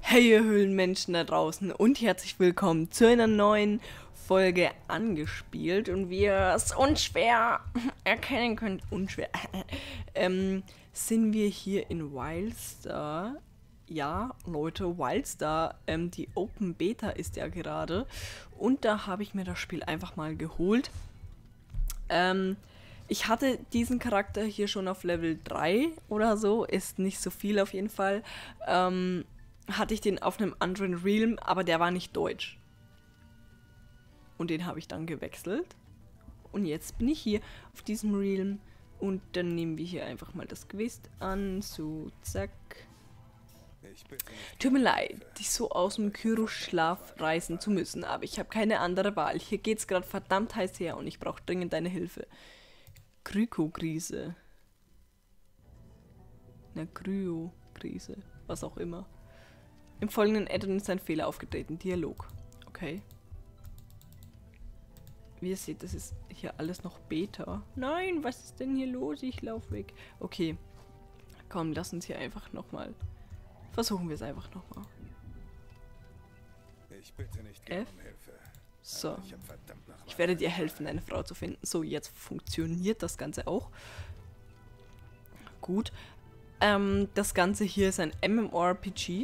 Hey ihr Höhlenmenschen da draußen und herzlich willkommen zu einer neuen Folge angespielt. Und wie ihr es unschwer erkennen könnt, sind wir hier in Wildstar. Ja, Leute, Wildstar, die Open Beta ist ja gerade. Und da habe ich mir das Spiel einfach mal geholt. Ich hatte diesen Charakter hier schon auf Level 3 oder so, ist nicht so viel auf jeden Fall. Hatte ich den auf einem anderen Realm, aber der war nicht deutsch. Und den habe ich dann gewechselt. Und jetzt bin ich hier auf diesem Realm. Und dann nehmen wir hier einfach mal das Quest an. So, zack. Tut mir leid, dich so aus dem Kyro-Schlaf reißen zu müssen, aber ich habe keine andere Wahl. Hier geht's gerade verdammt heiß her und ich brauche dringend deine Hilfe. Krykokrise. Na, Kryokrise. Was auch immer. Im folgenden Addon ist ein Fehler aufgetreten. Dialog. Okay. Wie ihr seht, das ist hier alles noch Beta. Nein, was ist denn hier los? Ich laufe weg. Okay. Komm, lass uns hier einfach nochmal. Versuchen wir es einfach nochmal. Ich bitte nicht F. um Hilfe. So. Ich werde dir helfen, eine Frau zu finden. So, jetzt funktioniert das Ganze auch. Gut. Das Ganze hier ist ein MMORPG.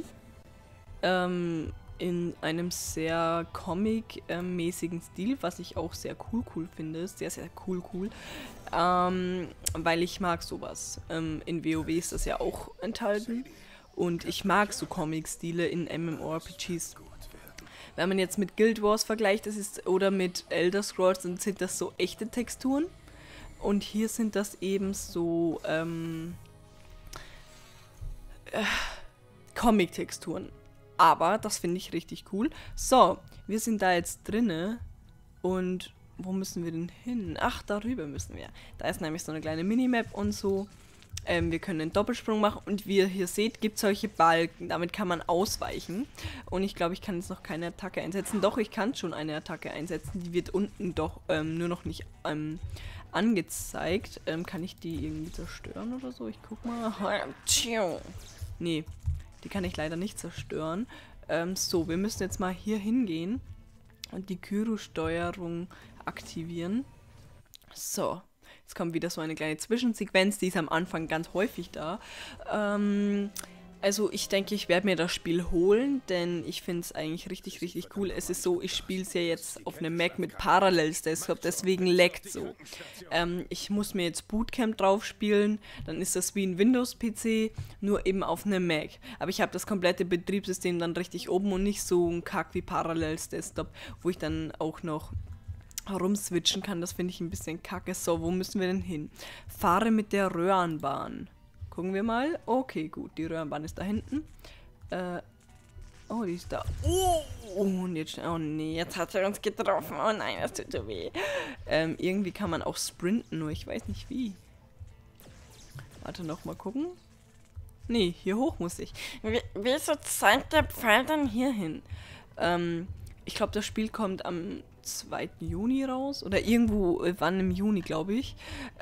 In einem sehr Comic-mäßigen Stil, was ich auch sehr cool finde. Sehr, sehr cool. Weil ich mag sowas. In WoW ist das ja auch enthalten. Und ich mag so Comic-Stile in MMORPGs. Wenn man jetzt mit Guild Wars vergleicht, oder mit Elder Scrolls, dann sind das so echte Texturen. Und hier sind das eben so Comic-Texturen. Aber das finde ich richtig cool. So, wir sind da jetzt drinne. Und wo müssen wir denn hin? Ach, darüber müssen wir. Da ist nämlich so eine kleine Minimap und so. Wir können einen Doppelsprung machen. Und wie ihr hier seht, gibt es solche Balken. Damit kann man ausweichen. Und ich glaube, ich kann jetzt noch keine Attacke einsetzen. Doch, ich kann schon eine Attacke einsetzen. Die wird unten doch nur noch nicht angezeigt. Kann ich die irgendwie zerstören oder so? Ich guck mal. Nee. Die kann ich leider nicht zerstören. So, wir müssen jetzt mal hier hingehen und die Kyro-Steuerung aktivieren. So, jetzt kommt wieder so eine kleine Zwischensequenz, die ist am Anfang ganz häufig da. Also ich denke, ich werde mir das Spiel holen, denn ich finde es eigentlich richtig cool. Es ist so, ich spiele es ja jetzt auf einem Mac mit Parallels Desktop, deswegen laggt so. Ich muss mir jetzt Bootcamp drauf spielen, dann ist das wie ein Windows-PC, nur eben auf einem Mac. Aber ich habe das komplette Betriebssystem dann richtig oben und nicht so ein Kack wie Parallels Desktop, wo ich dann auch noch herumswitchen kann. Das finde ich ein bisschen kacke. So, wo müssen wir denn hin? Fahre mit der Röhrenbahn. Gucken wir mal. Okay, gut. Die Röhrenbahn ist da hinten. Oh, die ist da. Oh, und jetzt... Oh, nee. Jetzt hat er uns getroffen. Oh nein, das tut so weh. Irgendwie kann man auch sprinten, nur ich weiß nicht wie. Warte, noch mal gucken. Nee, hier hoch muss ich. Wieso zeigt der Pfeil dann hier hin? Ich glaube, das Spiel kommt am 2. Juni raus. Oder irgendwo, wann im Juni, glaube ich.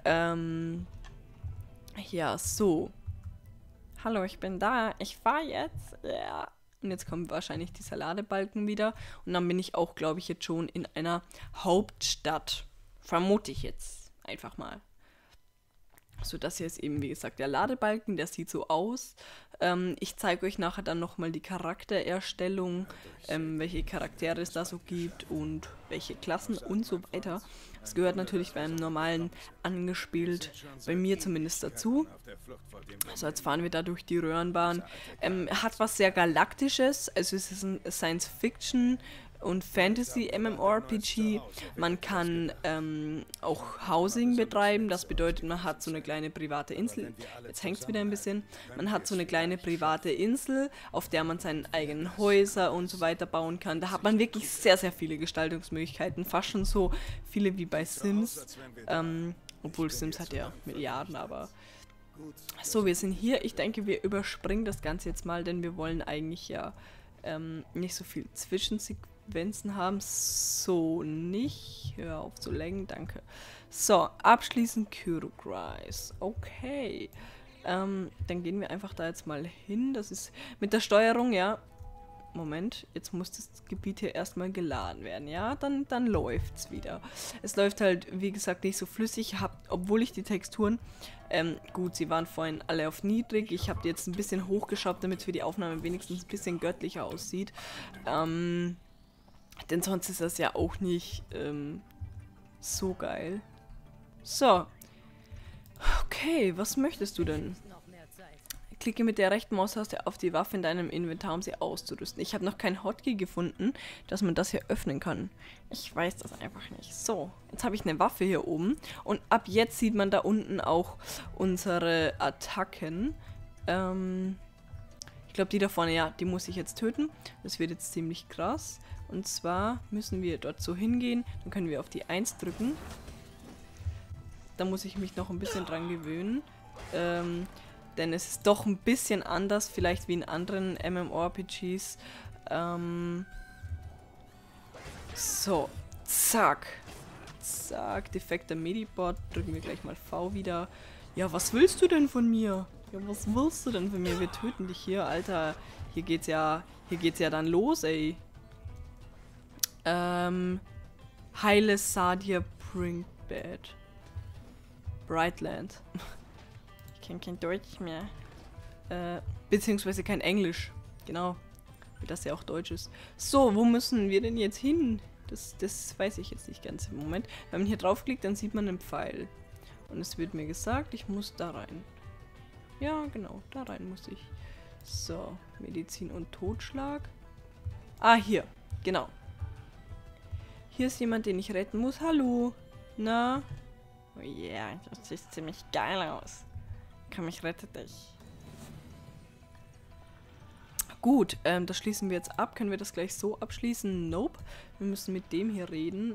Ja, so. Hallo, ich bin da. Ich fahr jetzt. Ja. Und jetzt kommt wahrscheinlich dieser Ladebalken wieder. Und dann bin ich auch, glaube ich, jetzt schon in einer Hauptstadt. Vermute ich jetzt einfach mal. So, das hier ist eben, wie gesagt, der Ladebalken. Der sieht so aus. Ich zeige euch nachher dann nochmal die Charaktererstellung, welche Charaktere es da so gibt und welche Klassen und so weiter. Das gehört natürlich beim normalen angespielt, bei mir zumindest dazu. Also jetzt fahren wir da durch die Röhrenbahn. Hat was sehr Galaktisches, also es ist ein Science-Fiction und Fantasy-MMORPG. Man kann auch Housing betreiben, das bedeutet, man hat so eine kleine private Insel. Jetzt hängt es wieder ein bisschen. Man hat so eine kleine private Insel, auf der man seine eigenen Häuser und so weiter bauen kann. Da hat man wirklich sehr viele Gestaltungsmöglichkeiten, fast schon so viele wie bei Sims. Obwohl Sims hat ja Milliarden, aber... So, wir sind hier. Ich denke, wir überspringen das Ganze jetzt mal, denn wir wollen eigentlich ja nicht so viel Zwischensequenzen haben. So, nicht. Hör auf zu lenken, danke. So, abschließend Kyro-Kreis. Okay. Dann gehen wir einfach da jetzt mal hin. Das ist mit der Steuerung, ja. Moment, jetzt muss das Gebiet hier erstmal geladen werden. Ja, dann läuft's wieder. Es läuft halt, wie gesagt, nicht so flüssig. Obwohl ich die Texturen, gut, sie waren vorhin alle auf niedrig. Ich habe die jetzt ein bisschen hochgeschraubt, damit es für die Aufnahme wenigstens ein bisschen göttlicher aussieht. Denn sonst ist das ja auch nicht so geil. So. Okay, was möchtest du denn? Klicke mit der rechten Maustaste auf die Waffe in deinem Inventar, um sie auszurüsten. Ich habe noch kein Hotkey gefunden, dass man das hier öffnen kann. Ich weiß das einfach nicht. So, jetzt habe ich eine Waffe hier oben. Und ab jetzt sieht man da unten auch unsere Attacken. Ich glaube, die da vorne, ja, die muss ich jetzt töten. Das wird jetzt ziemlich krass. Und zwar müssen wir dort so hingehen. Dann können wir auf die 1 drücken. Da muss ich mich noch ein bisschen dran gewöhnen. Denn es ist doch ein bisschen anders, vielleicht wie in anderen MMORPGs. So, zack. Zack, defekter Medibot. Drücken wir gleich mal V wieder. Ja, was willst du denn von mir? Ja, was willst du denn von mir? Wir töten dich hier, Alter. Hier geht's ja dann los, ey. Heile Sadia Brinkbed. Brightland. Ich kenne kein Deutsch mehr. Beziehungsweise kein Englisch. Genau. Weil das ja auch Deutsch ist. So, wo müssen wir denn jetzt hin? Das weiß ich jetzt nicht ganz im Moment. Wenn man hier draufklickt, dann sieht man einen Pfeil. Und es wird mir gesagt, ich muss da rein. Ja, genau. Da rein muss ich. So, Medizin und Totschlag. Ah, hier. Genau. Hier ist jemand, den ich retten muss. Hallo. Na? Oh yeah, das sieht ziemlich geil aus. Komm, ich rette dich. Gut, das schließen wir jetzt ab. Können wir das gleich so abschließen? Nope. Wir müssen mit dem hier reden.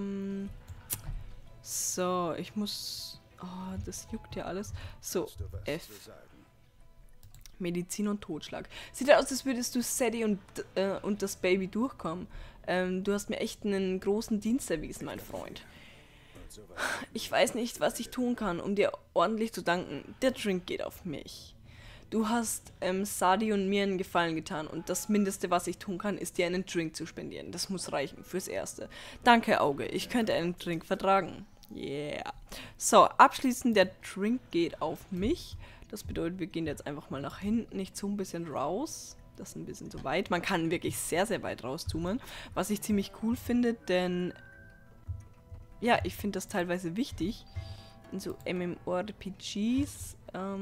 So, ich muss... Oh, das juckt ja alles. So, F. Medizin und Totschlag. Sieht aus, als würdest du Sadie und das Baby durchkommen. Du hast mir echt einen großen Dienst erwiesen, mein Freund. Ich weiß nicht, was ich tun kann, um dir ordentlich zu danken. Der Drink geht auf mich. Du hast Sadie und mir einen Gefallen getan und das Mindeste, was ich tun kann, ist dir einen Drink zu spendieren. Das muss reichen fürs Erste. Danke, Auge. Ich könnte einen Drink vertragen. Yeah. So, abschließend, der Drink geht auf mich. Das bedeutet, wir gehen jetzt einfach mal nach hinten. Ich zoome ein bisschen raus. Das ist ein bisschen zu weit. Man kann wirklich sehr, sehr weit rauszoomen. Was ich ziemlich cool finde, denn... Ja, ich finde das teilweise wichtig. In so MMORPGs.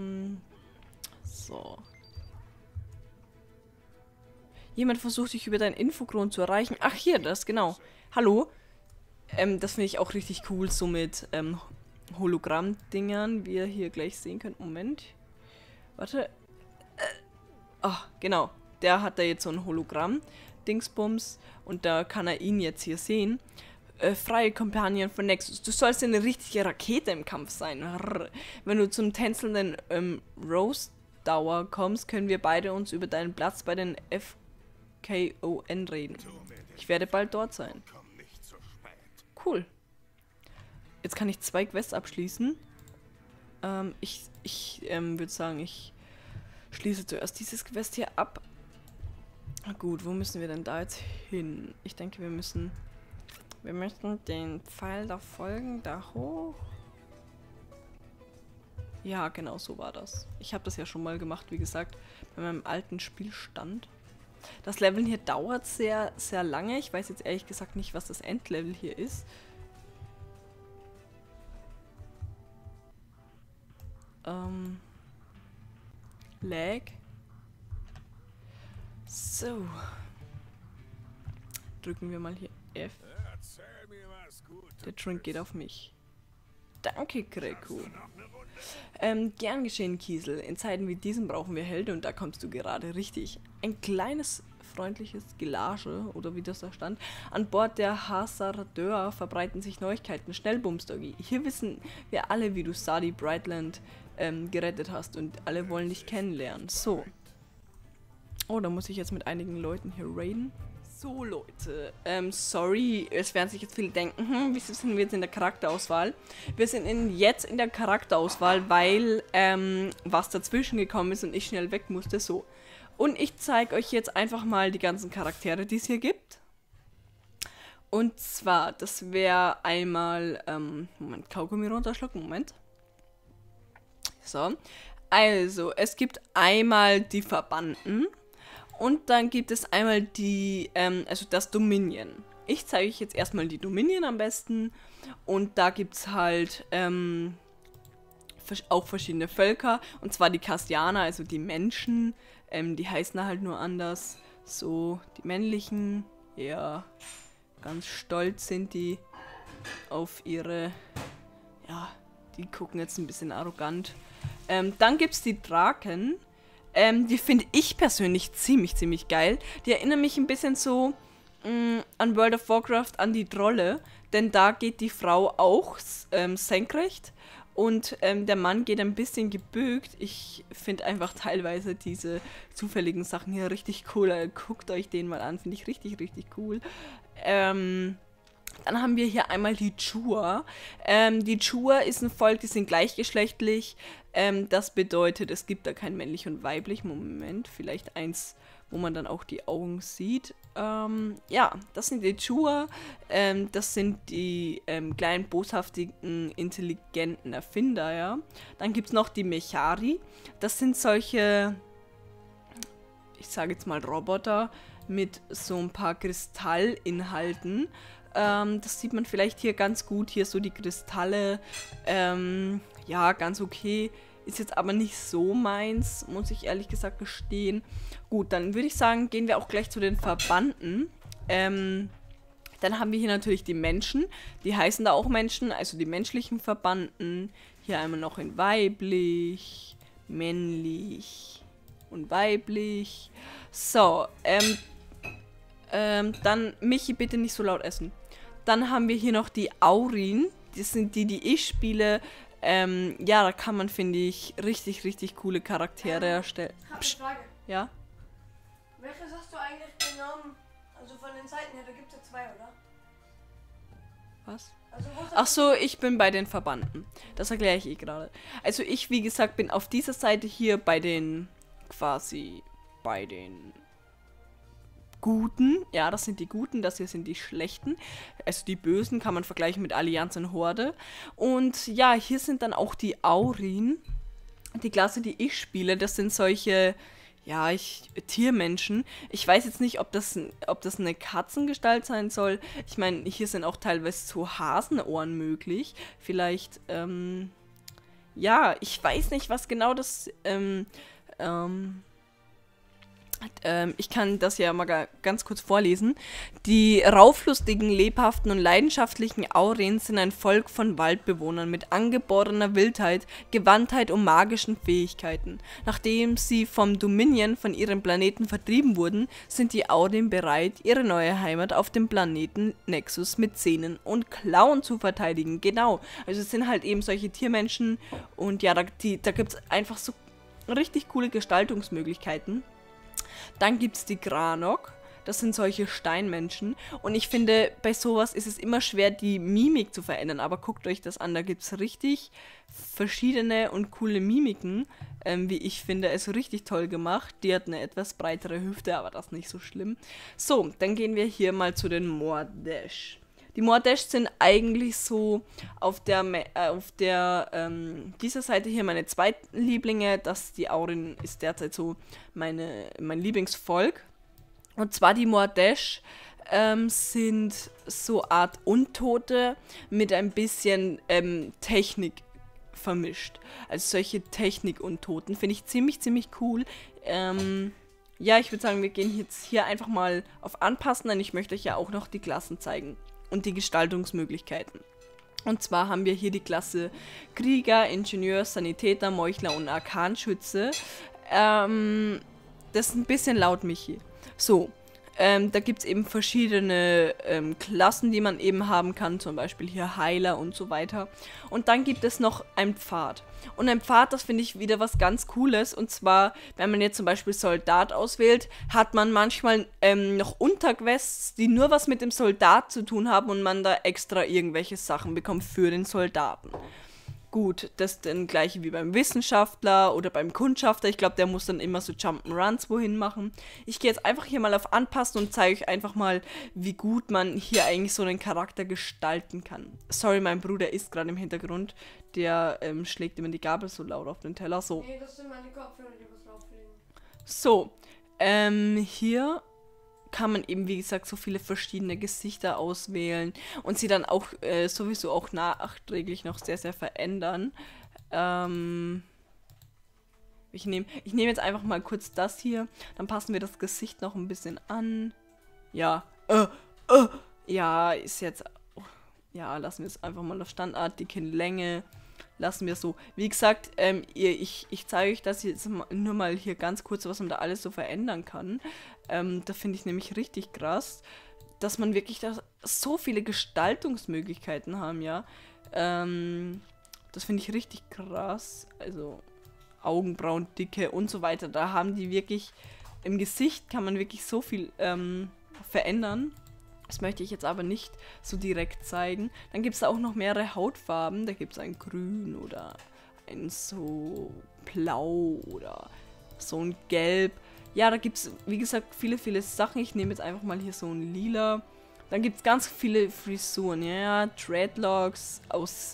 So. Jemand versucht dich über deinen Infokron zu erreichen. Ach, hier, das, genau. Hallo. Das finde ich auch richtig cool, so mit Hologramm-Dingern, wie ihr hier gleich sehen könnt. Moment. Warte. Ach, genau. Der hat da jetzt so ein Hologramm-Dingsbums. Und da kann er ihn jetzt hier sehen. Freie Companion von Nexus. Du sollst eine richtige Rakete im Kampf sein. Wenn du zum tänzelnden Rose Tower kommst, können wir beide uns über deinen Platz bei den FKON reden. Ich werde bald dort sein. Cool. Jetzt kann ich 2 Quests abschließen. Ich würde sagen, ich schließe zuerst dieses Quest hier ab. Na gut, wo müssen wir denn da jetzt hin? Ich denke, wir müssen den Pfeil da folgen, da hoch. Ja, genau, so war das. Ich habe das ja schon mal gemacht, wie gesagt, bei meinem alten Spielstand. Das Leveln hier dauert sehr, sehr lange. Ich weiß jetzt ehrlich gesagt nicht, was das Endlevel hier ist. Lag. So. Drücken wir mal hier F. Der Drink geht auf mich. Danke, Greco. Gern geschehen, Kiesel. In Zeiten wie diesen brauchen wir Helden und da kommst du gerade richtig. Ein kleines, freundliches Gelage, oder wie das da stand. An Bord der Hasardeur verbreiten sich Neuigkeiten. Schnellbums-Doggy. Hier wissen wir alle, wie du Sadie Brightland gerettet hast und alle wollen dich kennenlernen. So. Oh, da muss ich jetzt mit einigen Leuten hier raiden. So, Leute, sorry, es werden sich jetzt viele denken, wieso sind wir jetzt in der Charakterauswahl? Wir sind jetzt in der Charakterauswahl, weil, was dazwischen gekommen ist und ich schnell weg musste, so. Und ich zeige euch jetzt einfach mal die ganzen Charaktere, die es hier gibt. Und zwar, das wäre einmal, Moment, Kaugummi runterschlucken, Moment. So, also, es gibt einmal die Verbannten und dann gibt es einmal die, also das Dominion. Ich zeige euch jetzt erstmal die Dominion am besten und da gibt es halt, auch verschiedene Völker, und zwar die Castianer, also die Menschen, die heißen halt nur anders, so, die männlichen, ja, ganz stolz sind die auf ihre, ja, die gucken jetzt ein bisschen arrogant. Dann gibt es die Draken, die finde ich persönlich ziemlich geil, die erinnern mich ein bisschen so an World of Warcraft, an die Trolle, denn da geht die Frau auch senkrecht und der Mann geht ein bisschen gebückt. Ich finde einfach teilweise diese zufälligen Sachen hier richtig cool. Guckt euch den mal an, finde ich richtig cool. Dann haben wir hier einmal die Chua. Die Chua ist ein Volk, die sind gleichgeschlechtlich. Das bedeutet, es gibt da kein männlich und weiblich. Moment, vielleicht eins, wo man dann auch die Augen sieht. Ja, das sind die Chua. Das sind die kleinen, boshaftigen, intelligenten Erfinder, ja. Dann gibt es noch die Mechari. Das sind solche, ich sage jetzt mal Roboter mit so ein paar Kristallinhalten. Das sieht man vielleicht hier ganz gut. Hier so die Kristalle. Ja, ganz okay. Ist jetzt aber nicht so meins, muss ich ehrlich gesagt gestehen. Gut, dann würde ich sagen, gehen wir auch gleich zu den Verbannten. Dann haben wir hier natürlich die Menschen. Die heißen da auch Menschen, also die menschlichen Verbannten. Hier einmal noch in weiblich, männlich und weiblich. So, dann, Michi, bitte nicht so laut essen. Dann haben wir hier noch die Aurin. Das sind die ich spiele. Ja, da kann man, finde ich, richtig coole Charaktere erstellen. Ich habe eine Frage. Ja? Welches hast du eigentlich genommen? Also von den Seiten her, da gibt es ja zwei, oder? Was? Also Ach so, ich bin bei den Verbannten. Das erkläre ich gerade. Also ich, wie gesagt, bin auf dieser Seite hier bei den, quasi, bei den Guten. Ja, das sind die Guten, das hier sind die Schlechten. Also die Bösen kann man vergleichen mit Allianz und Horde. Und ja, hier sind dann auch die Aurin. Die Klasse, die ich spiele, das sind solche, ja, Tiermenschen. Ich weiß jetzt nicht, ob das eine Katzengestalt sein soll. Ich meine, hier sind auch teilweise so Hasenohren möglich. Vielleicht, ja, ich weiß nicht, was genau das, ich kann das ja mal ganz kurz vorlesen. Die rauflustigen, lebhaften und leidenschaftlichen Auren sind ein Volk von Waldbewohnern mit angeborener Wildheit, Gewandtheit und magischen Fähigkeiten. Nachdem sie vom Dominion von ihrem Planeten vertrieben wurden, sind die Auren bereit, ihre neue Heimat auf dem Planeten Nexus mit Zähnen und Klauen zu verteidigen. Genau, also es sind halt eben solche Tiermenschen und ja, da gibt es einfach so richtig coole Gestaltungsmöglichkeiten. Dann gibt es die Granok, das sind solche Steinmenschen und ich finde, bei sowas ist es immer schwer, die Mimik zu verändern, aber guckt euch das an, da gibt es richtig verschiedene und coole Mimiken, wie ich finde, also richtig toll gemacht. Die hat eine etwas breitere Hüfte, aber das ist nicht so schlimm. So, dann gehen wir hier mal zu den Mordesh. Die Mordesh sind eigentlich so auf dieser Seite hier meine zweiten Lieblinge. Die Aurin ist derzeit so mein Lieblingsvolk. Und zwar die Mordesh sind so Art Untote mit ein bisschen Technik vermischt. Also solche Technik-Untoten finde ich ziemlich cool. Ja, ich würde sagen, wir gehen jetzt hier einfach mal auf Anpassen, denn ich möchte euch ja auch noch die Klassen zeigen. Und die Gestaltungsmöglichkeiten. Und zwar haben wir hier die Klasse Krieger, Ingenieur, Sanitäter, Meuchler und Arkanschütze. Das ist ein bisschen laut, Michi. So, da gibt es eben verschiedene Klassen, die man eben haben kann. Zum Beispiel hier Heiler und so weiter. Und dann gibt es noch einen Pfad. Und ein Pfad, das finde ich wieder was ganz Cooles. Und zwar, wenn man jetzt zum Beispiel Soldat auswählt, hat man manchmal noch Unterquests, die nur was mit dem Soldat zu tun haben und man da extra irgendwelche Sachen bekommt für den Soldaten. Gut, das ist dann gleiche wie beim Wissenschaftler oder beim Kundschafter. Ich glaube, der muss dann immer so Jump'n'Runs wohin machen. Ich gehe jetzt einfach hier mal auf Anpassen und zeige euch einfach mal, wie gut man hier eigentlich so einen Charakter gestalten kann. Sorry, mein Bruder ist gerade im Hintergrund. Der schlägt immer die Gabel so laut auf den Teller. So. Nee, das sind meine Kopfhörer, die was drauflegen. So, hier kann man eben, wie gesagt, so viele verschiedene Gesichter auswählen und sie dann auch sowieso auch nachträglich noch sehr, sehr verändern. Ich nehm jetzt einfach mal kurz das hier, dann passen wir das Gesicht noch ein bisschen an. Ja, ja, ist jetzt, ja, lassen wir es einfach mal auf Standard, die Kinnlänge lassen wir so. Wie gesagt, ich zeige euch das jetzt nur mal hier ganz kurz, was man da alles so verändern kann. Da finde ich nämlich richtig krass, dass man wirklich da so viele Gestaltungsmöglichkeiten haben, ja. Das finde ich richtig krass. Also Augenbrauendicke und so weiter. Da haben die wirklich, im Gesicht kann man wirklich so viel verändern. Das möchte ich jetzt aber nicht so direkt zeigen. Dann gibt es da auch noch mehrere Hautfarben. Da gibt es ein Grün oder ein so Blau oder so ein Gelb. Ja, da gibt es, wie gesagt, viele, viele Sachen. Ich nehme jetzt einfach mal hier so ein Lila. Dann gibt es ganz viele Frisuren. Ja, Dreadlocks aus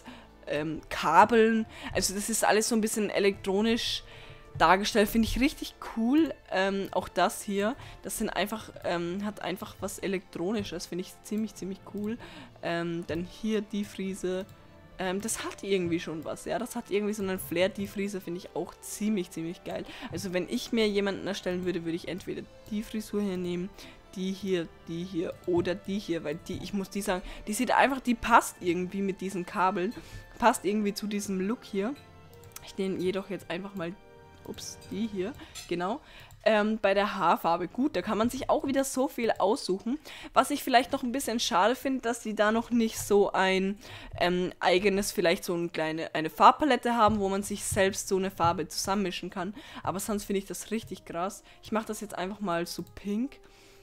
Kabeln. Also das ist alles so ein bisschen elektronisch dargestellt, finde ich richtig cool. Auch das hier, das sind einfach, hat einfach was Elektronisches, finde ich ziemlich, ziemlich cool. Dann hier die Frise, das hat irgendwie schon was, ja, das hat irgendwie so einen Flair. Die Frise finde ich auch ziemlich, ziemlich geil. Also wenn ich mir jemanden erstellen würde, würde ich entweder die Frisur hier nehmen, die hier oder die hier, weil die, ich muss die sagen, die sieht einfach, die passt irgendwie mit diesen Kabeln, passt irgendwie zu diesem Look hier. Ich nehme jedoch jetzt einfach mal die hier, genau. Bei der Haarfarbe, gut, da kann man sich auch wieder so viel aussuchen. Was ich vielleicht noch ein bisschen schade finde, dass sie da noch nicht so ein eigenes, vielleicht so eine Farbpalette haben, wo man sich selbst so eine Farbe zusammenmischen kann. Aber sonst finde ich das richtig krass. Ich mache das jetzt einfach mal so pink.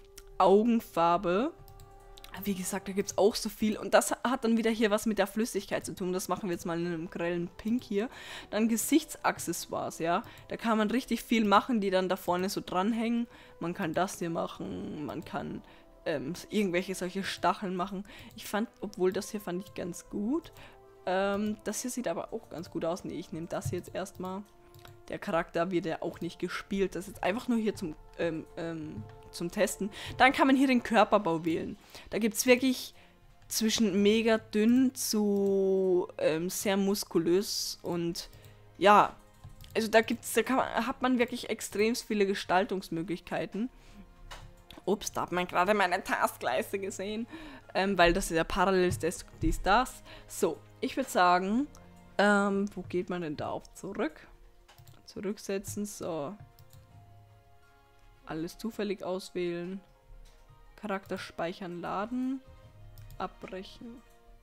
Augenfarbe. Wie gesagt, da gibt es auch so viel. Und das hat dann wieder hier was mit der Flüssigkeit zu tun. Das machen wir jetzt mal in einem grellen Pink hier. Dann Gesichtsaccessoires, ja. Da kann man richtig viel machen, die dann da vorne so dranhängen. Man kann das hier machen. Man kann irgendwelche solche Stacheln machen. Ich fand, obwohl das hier fand ich ganz gut. Das hier sieht aber auch ganz gut aus. Nee, ich nehme das hier jetzt erstmal. Der Charakter wird ja auch nicht gespielt. Das ist einfach nur hier zum Testen. Dann kann man hier den Körperbau wählen. Da gibt es wirklich zwischen mega dünn zu sehr muskulös und ja, also hat man wirklich extrem viele Gestaltungsmöglichkeiten. Ups, da hat man gerade meine Taskleiste gesehen, weil das ist ja parallel ist das. So, ich würde sagen, wo geht man denn da auf zurück? Zurücksetzen, so. Alles zufällig auswählen. Charakter speichern, laden. Abbrechen.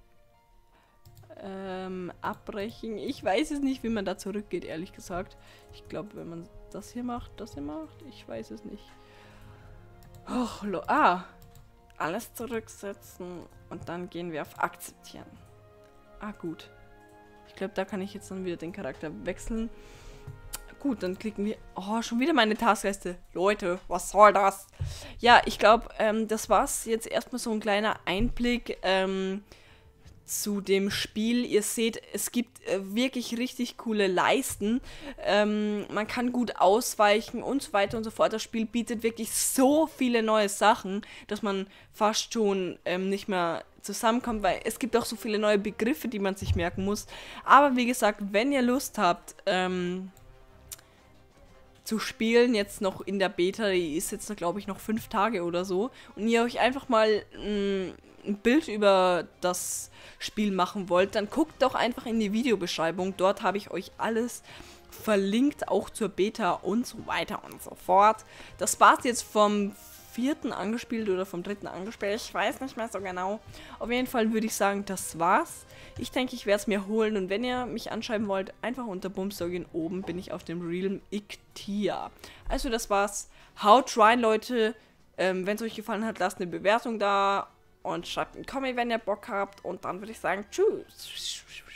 Abbrechen. Ich weiß es nicht, wie man da zurückgeht, ehrlich gesagt. Ich glaube, wenn man das hier macht, ich weiß es nicht. Och, alles zurücksetzen und dann gehen wir auf Akzeptieren. Ah, gut. Ich glaube, da kann ich jetzt dann wieder den Charakter wechseln. Gut, dann klicken wir... Oh, schon wieder meine Taskleiste. Leute, was soll das? Ja, ich glaube, das war's jetzt erstmal so ein kleiner Einblick zu dem Spiel. Ihr seht, es gibt wirklich richtig coole Leisten. Man kann gut ausweichen und so weiter und so fort. Das Spiel bietet wirklich so viele neue Sachen, dass man fast schon nicht mehr zusammenkommt, weil es gibt auch so viele neue Begriffe, die man sich merken muss. Aber wie gesagt, wenn ihr Lust habt, zu spielen, jetzt noch in der Beta, die ist jetzt, glaube ich, noch 5 Tage oder so, und ihr euch einfach mal ein Bild über das Spiel machen wollt, dann guckt doch einfach in die Videobeschreibung. Dort habe ich euch alles verlinkt, auch zur Beta und so weiter und so fort. Das war's jetzt vom 4. angespielt oder vom 3. angespielt. Ich weiß nicht mehr so genau. Auf jeden Fall würde ich sagen, das war's. Ich denke, ich werde es mir holen. Und wenn ihr mich anschreiben wollt, einfach unter Bumsdoggen oben bin ich auf dem Realm Ictia. Also das war's. Haut rein, Leute. Wenn es euch gefallen hat, lasst eine Bewertung da. Und schreibt einen Comment, wenn ihr Bock habt. Und dann würde ich sagen, tschüss.